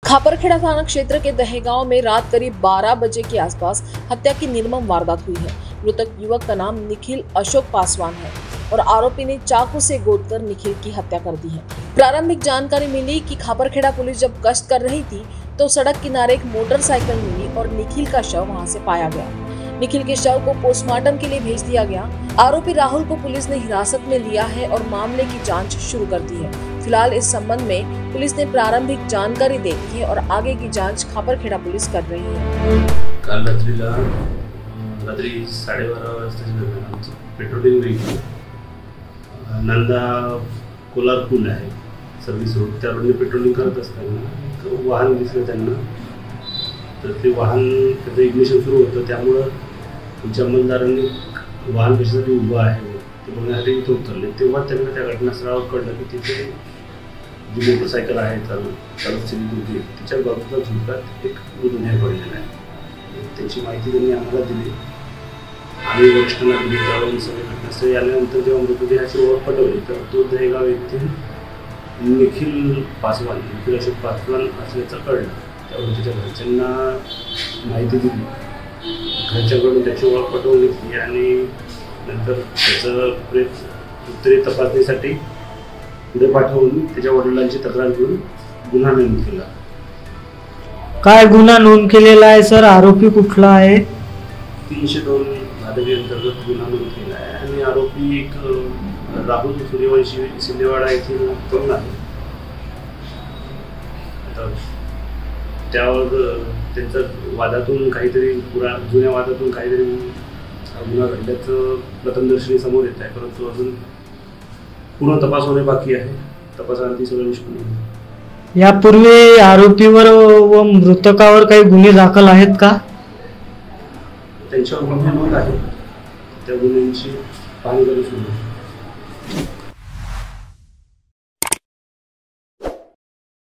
खापरखेड़ा थाना क्षेत्र के दहेगांव में रात करीब 12 बजे के आसपास हत्या की निर्मम वारदात हुई है। मृतक युवक का नाम निखिल अशोक पासवान है और आरोपी ने चाकू से गोदकर निखिल की हत्या कर दी है। प्रारंभिक जानकारी मिली कि खापरखेड़ा पुलिस जब गश्त कर रही थी तो सड़क किनारे एक मोटरसाइकिल मिली और निखिल का शव वहां से पाया गया। निखिल के शव को पोस्टमार्टम के लिए भेज दिया गया। आरोपी राहुल को पुलिस ने हिरासत में लिया है और मामले की जांच शुरू कर दी है। फिलहाल इस संबंध में पुलिस ने प्रारंभिक जानकारी दे दी है और आगे की जांच खापरखेड़ा पुलिस कर रही है। काल रात्री 12:30 वाजताच्या दरम्यान पेट्रोलिंग व्हेकल नंदा कोलार पूल आहे सर्व्हिस रोड त्या रोडने पेट्रोलिंग करत असताना वाहन दिसलं त्यांना। तर ते वाहन त्याचं इग्निशन सुरू होतं, त्यामुळं तुमच्या अंमलदारांनी वाहन कशासाठी उभं आहे ते बघण्यासाठी इथं उतरले। तेव्हा त्यांना त्या घटनास्थळावर कळलं की तिथे जी मोटरसायकल आहे चालक होती तिच्या बाजूला झुडपात एक मृतदेह पडलेला आहे। त्याची माहिती त्यांनी आम्हाला दिली आणि वरिष्ठांना दिली। त्यावेळी सगळे घटनास्थळी आल्यानंतर जेव्हा मृतदेहाची ओळख पटवली तर तो दहेगाव येथील निखिल अशोक पासवान असल्याचं कळलं। त्यावेळी त्याच्या घरच्यांना माहिती दिली, घरच्याकडून त्याची ओळख पटवून घेतली आणि नंतर त्याचं उत्तरी तपासणीसाठी पुढे पाठवून त्याच्या वडिलांची तक्रार घेऊन गुन्हा नोंद केला। काय गुन्हा नोंद केलेला आहे सर? आरोपी कुठला आहे? 302 भादवी अंतर्गत गुन्हा नोंद केला आहे आणि आरोपी एक राहुल सूर्यवंशी सिंदेवाडा येथील तरुण आहे। त्यावर त्यांचं वादातून काहीतरी जुन्या वादातून काहीतरी गुन्हा घडल्याचं प्रथमदर्शनी समोर येत आहे, परंतु अजून पूर्ण तपास होणे बाकी आहे। तपासानंतर सगळं निष्पन्न होईल। यापूर्वी आरोपीवर व मृतकावर काही गुन्हे दाखल आहेत का? त्यांच्यावर गुन्हे नोंद आहे, त्या गुन्ह्यांची पाहणी करू शकतो।